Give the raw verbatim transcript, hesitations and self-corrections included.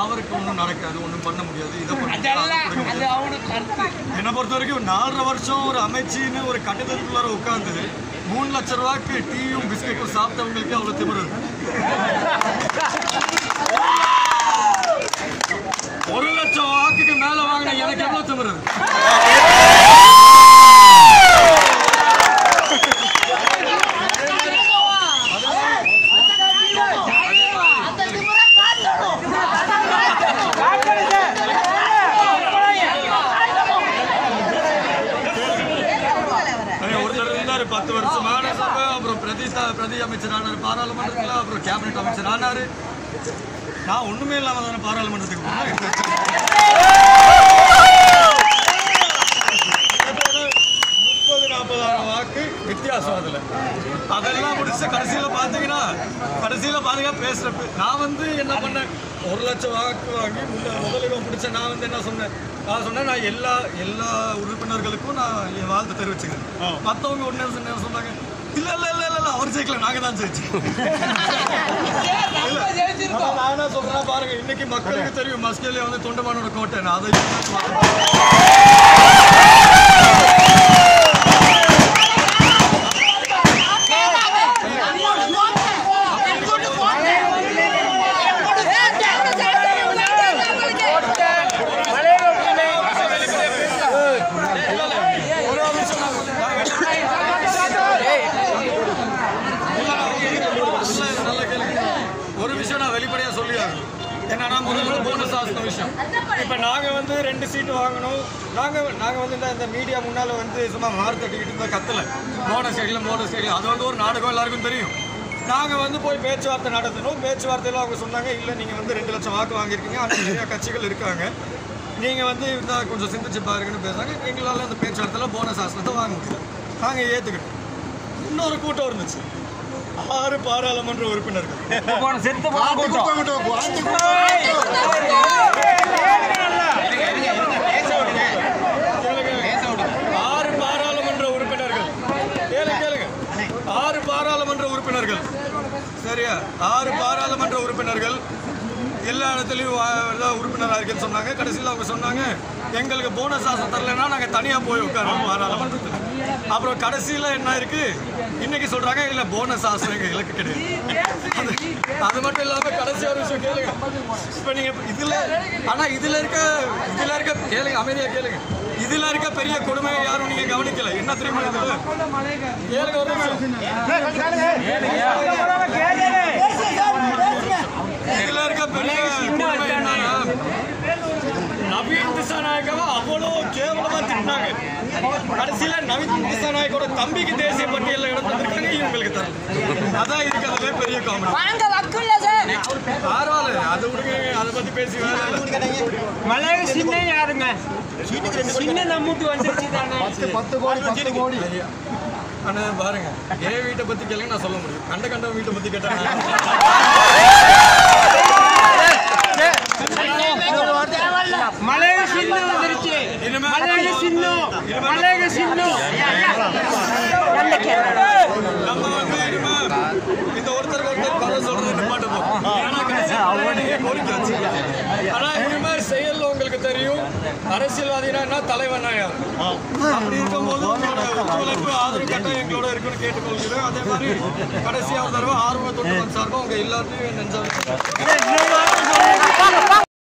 அவருக்கு ஒன்றும் நடக்காது, ஒன்றும் பண்ண முடியாது. இதை என்னை பொறுத்த வரைக்கும் நாலரை வருஷம் ஒரு அமைச்சின்னு ஒரு கட்டிடத்துக்குள்ளார உட்காந்து மூணு லட்சம் ரூபாய்க்கு டீயும் பிஸ்கெட்டும் சாப்பிட்டவங்களுக்கு அவ்வளோ திமிரு. ஒரு லட்சம் வாக்குக்கு மேல வாங்கின எனக்கு எவ்வளவு திமிரு. பத்து வருஷம் மாநசபை, அப்புறம் பிரதி பிரதி அமைச்சர் ஆனார் பாராளுமன்றத்தில், அப்புறம் கேபினெட் அமைச்சர் ஆனாரு. நான் ஒண்ணுமே இல்லாம தானே பாராளுமன்றத்துக்கு முப்பது நாற்பதாயிரம் வாக்கு வித்தியாசம். அதுல அதெல்லாம் முடிச்சு கடைசியில பாத்தீங்கன்னா கடைசியில பாத்தீங்க பேசுறப்ப நான் வந்து என்ன பண்ணேன், ஒரு லட்சம் வாக்கு வாங்கி முதலிடம் பிடிச்ச நான் வந்து என்ன சொன்னேன், நான் சொன்னேன் நான் எல்லா எல்லா உறுப்பினர்களுக்கும் நான் என் வாழ்த்து தெரிவிச்சுக்கிறேன். மற்றவங்க ஒன்று என்ன சொன்னாங்க, இல்ல இல்ல இல்ல இல்ல அவர் ஜெயிக்கல, நாங்க தான் ஜெயிச்சோம். நான் என்ன சொல்றேன் பாருங்க, இன்னைக்கு மக்களுக்கு தெரியும் மஸ்கெலியா வந்து தொண்டமானோட கோட்டை. நான் அதை ஒரு விஷயம் நான் வெளிப்படையா சொல்லியாங்க. என்னன்னா முதல்ல போனஸ் ஆஸ்ன விஷயம். இப்போ நாங்கள் வந்து ரெண்டு சீட்டு வாங்கணும். நாங்கள் நாங்கள் வந்து இந்த இந்த மீடியா முன்னால் வந்து சும்மா மாறு தட்டிக்கிட்டு இருந்தால் கத்தலை, போனஸ் கேட்கல போனஸ் கேட்கல. அது வந்து ஒரு நாடகம், எல்லாருக்கும் தெரியும். நாங்கள் வந்து போய் பேச்சுவார்த்தை நடத்தணும். பேச்சுவார்த்தையில் அவங்க சொன்னாங்க, இல்லை நீங்கள் வந்து ரெண்டு லட்சம் வாக்கு வாங்கியிருக்கீங்க, ஆனால் நிறையா கட்சிகள் இருக்காங்க, நீங்கள் வந்து இருந்தால் கொஞ்சம் சிந்திச்சு பாருங்கன்னு பேசுகிறாங்க. எங்களால் அந்த பேச்சுவார்த்தையில் போனஸ் ஆசனத்தை வாங்க முடியல. நாங்கள் ஏற்றுக்கிட்டோம். இன்னொரு கூட்டம் இருந்துச்சு, ஆறு பாராளுமன்ற உறுப்பினர்கள். ஆறு பாராளுமன்ற உறுப்பினர்கள் கேளுங்க ஆறு பாராளுமன்ற உறுப்பினர்கள் சரியா? ஆறு பாராளுமன்ற உறுப்பினர்கள் எல்லா இடத்துலையும் உறுப்பினராக இருக்குன்னு சொன்னாங்க. கடைசியில் அவங்க சொன்னாங்க, எங்களுக்கு போனஸ் ஆசை தரலைன்னா நாங்கள் தனியாக போய் உட்காரோம் பாராளுமன்றத்தில். அப்புறம் கடைசியில் என்ன இருக்கு, இன்னைக்கு சொல்றாங்க இல்ல போனஸ் ஆசை எங்க இலக்கு கிடையாது. அது மட்டும் இல்லாம கடைசி ஒரு விஷயம் கேளுங்க. இப்ப நீங்க இதுல ஆனா இதுல இருக்க இதுல இருக்க கேளுங்க, அமைதியா கேளுங்க. இதுல இருக்க பெரிய கொடுமை யாரும் நீங்க கவனிக்கல. என்ன தெரியுமா இதுல கேளுங்க ஒரு நிமிஷம். இதுல இருக்க பெரிய கொடுமை என்னன்னா, நவீன் திசாநாயக்காவை அவ்வளோ கேவலமா திட்டினாங்க. கடைசியில நவீன் திசாநாயக்கோட தம்பிக்கு தேசிய பட்டியலில் இடம் தந்திருக்காங்க, இவங்களுக்கு தரல. அதான் இருக்கிறதுல பெரிய காமெடி. பரவாயில்ல, அதை விடுங்க, அதை பத்தி பேசி வேலை. மலைய சின்ன யாருங்க சின்ன நம்மூட்டு வந்துருச்சு தானே. ஆனா பாருங்க, ஏ வீட்டை பத்தி கேளுங்க, நான் சொல்ல முடியும். கண்ட கண்ட வீட்டை பத்தி கேட்டாங்க. மலைய சின்ன வந்துருச்சு, மலைய சின்ன மலைய சின்ன. நம்ம வந்து இந்த ஒருத்தருக்கு ஒருத்தர் கதை சொல்றது நிப்பாட்டு போகும். ஆனா இனிமே செயல் உங்களுக்கு தெரியும், அரசியல்வாதினா தலைவனா யார். அப்படி இருக்கும்போது ஒத்துழைப்பு ஆதரவு கட்டம் எங்களோட இருக்குன்னு கேட்டுக்கொள்கிறேன். அதே மாதிரி கடைசியாக தடவை ஆர்வ தொண்டு சார்பாக உங்க எல்லாத்தையும் நெஞ்சாலும்